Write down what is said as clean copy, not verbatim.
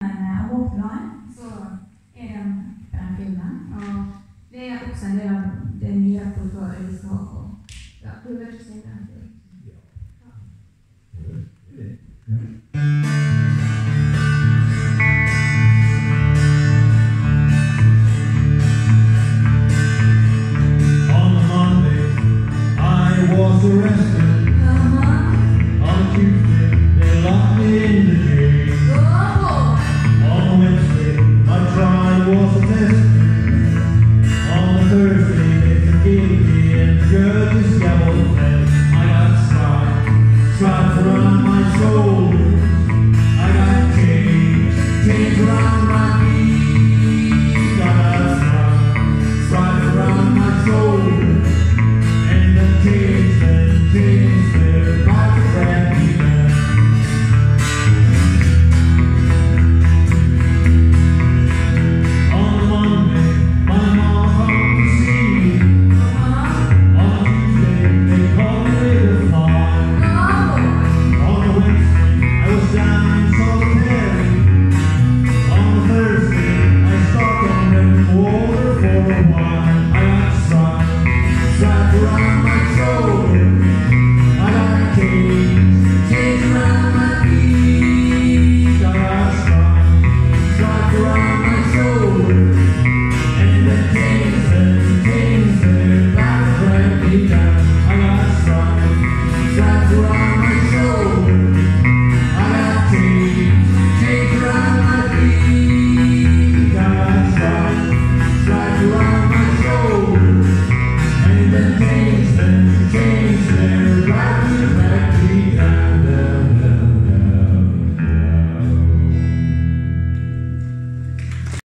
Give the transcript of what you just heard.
abortplan, så er den på den filmen. Og det er også en del av det nye repertoaret vi skal ha på. Ja, du vil ikke si det? Ja.